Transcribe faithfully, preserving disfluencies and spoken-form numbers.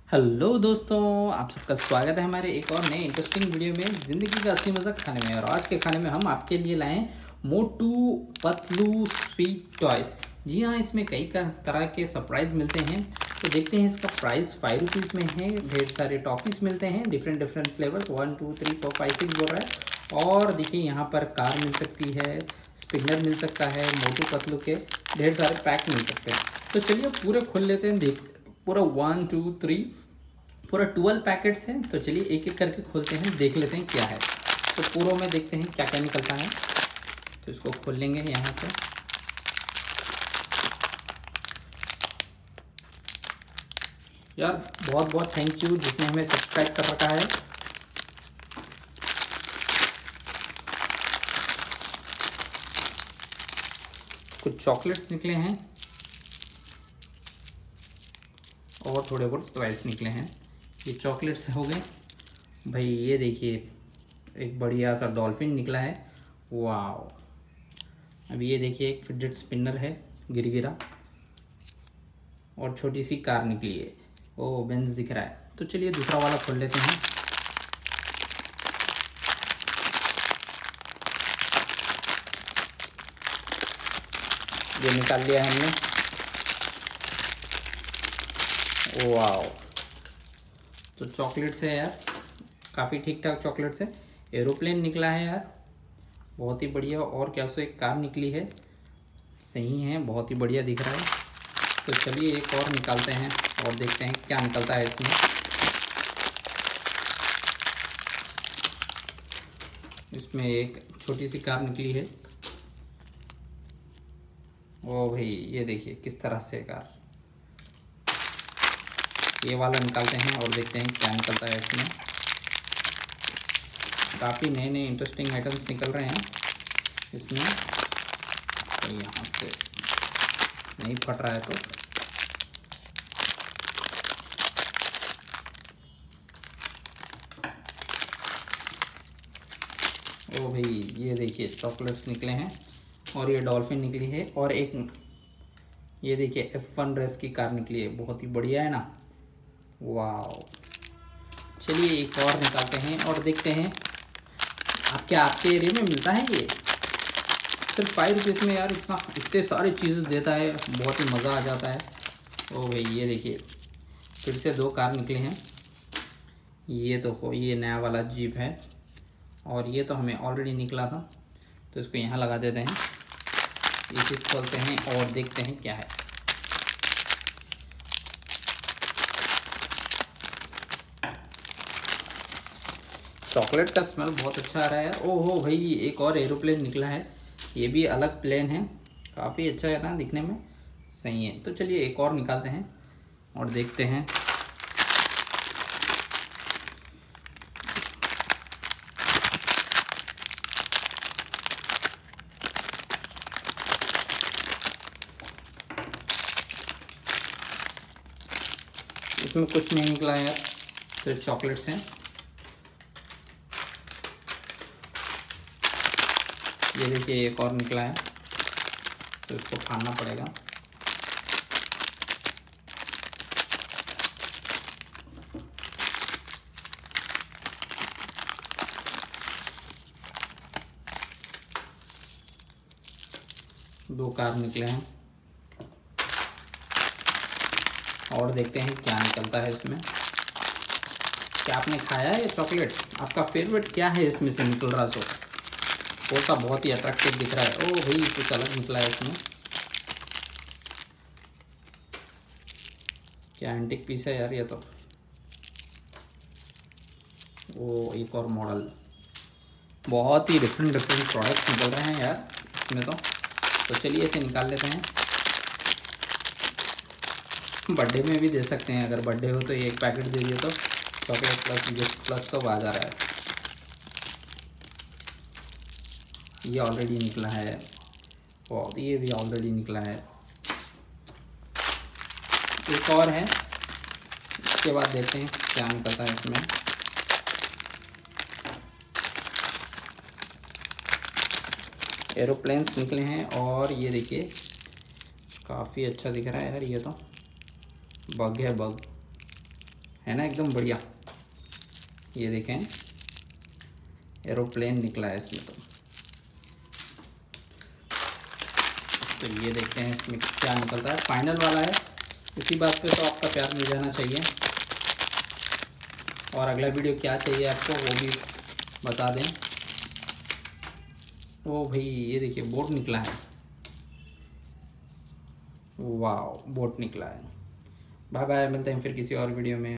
Hello दोस्तों, आप सबका स्वागत है हमारे एक और नए इंटरेस्टिंग वीडियो में ज़िंदगी का असली मज़ा खाने में। और आज के खाने में हम आपके लिए लाए हैं मोटू पतलू स्वीट टॉयस। जी हाँ, इसमें कई तरह के सरप्राइज़ मिलते हैं। तो देखते हैं, इसका प्राइस फाइव रुपीज़ में है। ढेर सारे टॉफीज़ मिलते हैं, different different flavours, one two three four five six बोल रहा है। और देखिए, यहाँ पर कार मिल सकती है, स्पिनर मिल सकता है, मोटू पतलू के ढेर सारे पैक मिल सकते हैं। तो चलिए पूरे खोल लेते हैं। देख पूरा वन टू थ्री पूरा ट्वेल्व पैकेट्स हैं। तो चलिए एक एक करके खोलते हैं, देख लेते हैं क्या है। तो पूरों में देखते हैं क्या क्या निकलता है। तो इसको खोल लेंगे यहाँ से। यार बहुत बहुत थैंक यू जिसने हमें सब्सक्राइब कर रखा है। कुछ चॉकलेट्स निकले हैं और थोड़े बहुत टॉयस निकले हैं। ये चॉकलेट्स हो गए भाई। ये देखिए, एक बढ़िया सा डॉल्फिन निकला है, वाओ। अभी ये देखिए, एक फिडेट स्पिनर है गिरगिरा, और छोटी सी कार निकली है। ओ बेंज दिख रहा है। तो चलिए दूसरा वाला खोल लेते हैं। ये निकाल लिया है हमने, वाओ। तो चॉकलेट्स है यार, काफ़ी ठीक ठाक चॉकलेट्स है। एरोप्लेन निकला है यार, बहुत ही बढ़िया। और क्या सो एक कार निकली है, सही है, बहुत ही बढ़िया दिख रहा है। तो चलिए एक और निकालते हैं और देखते हैं क्या निकलता है इसमें। इसमें एक छोटी सी कार निकली है। ओ भाई, ये देखिए किस तरह से कार। ये वाला निकालते हैं और देखते हैं क्या निकलता है इसमें। काफ़ी नए नए इंटरेस्टिंग आइटम्स निकल रहे हैं इसमें। तो यहाँ से नहीं फट रहा है तो ओ भाई, ये देखिए चॉकलेट्स निकले हैं और ये डॉल्फिन निकली है। और एक ये देखिए एफ वन रेस की कार निकली है, बहुत ही बढ़िया है ना, वाओ। चलिए एक और निकालते हैं और देखते हैं। आप क्या आपके एरिया में मिलता है ये सिर्फ फाइव रुपीज़ में? यार इतना इतने सारे चीज़ें देता है, बहुत ही मज़ा आ जाता है। ओ भाई, ये देखिए फिर से दो कार निकले हैं। ये तो हो ये नया वाला जीप है, और ये तो हमें ऑलरेडी निकला था। तो इसको यहाँ लगा देते हैं। ये चीज़ खोलते हैं और देखते हैं क्या है। चॉकलेट का स्मेल बहुत अच्छा आ रहा है। ओहो भाई, एक और एरोप्लेन निकला है। ये भी अलग प्लेन है, काफ़ी अच्छा है ना दिखने में, सही है। तो चलिए एक और निकालते हैं और देखते हैं। इसमें कुछ नहीं निकला है यार, सिर्फ चॉकलेट्स हैं। ये देखिए एक और निकला है, तो इसको फाड़ना पड़ेगा। दो कार निकले हैं और देखते हैं क्या निकलता है इसमें। क्या आपने खाया है ये चॉकलेट? आपका फेवरेट क्या है इसमें से निकल रहा? सो वो का बहुत ही अट्रैक्टिव दिख रहा है। ओ भाई, कुछ अलग निकला है इसमें। क्या एंटिक पीस है यार ये तो। वो एक और मॉडल, बहुत ही डिफरेंट डिफरेंट प्रोडक्ट्स निकल रहे हैं यार इसमें तो। तो चलिए इसे निकाल लेते हैं। बर्थडे में भी दे सकते हैं, अगर बर्थडे हो तो ये एक पैकेट दे दिए तो चॉकलेट प्लस गिफ्ट प्लस सब आ जा रहा है। ये ऑलरेडी निकला है, और ये भी ऑलरेडी निकला है। एक और है, इसके बाद देखते हैं क्या निकलता है इसमें। एरोप्लेन्स निकले हैं और ये देखिए काफ़ी अच्छा दिख रहा है यार। ये तो बग है, बग है ना, एकदम बढ़िया। ये देखें एरोप्लेन निकला है इसमें। तो तो ये देखते हैं इसमें क्या निकलता है। फाइनल वाला है, इसी बात पे तो आपका प्यार मिल जाना चाहिए। और अगला वीडियो क्या चाहिए आपको वो भी बता दें। ओ भाई ये देखिए बोट निकला है, वाह बोट निकला है। बाय बाय, मिलते हैं फिर किसी और वीडियो में।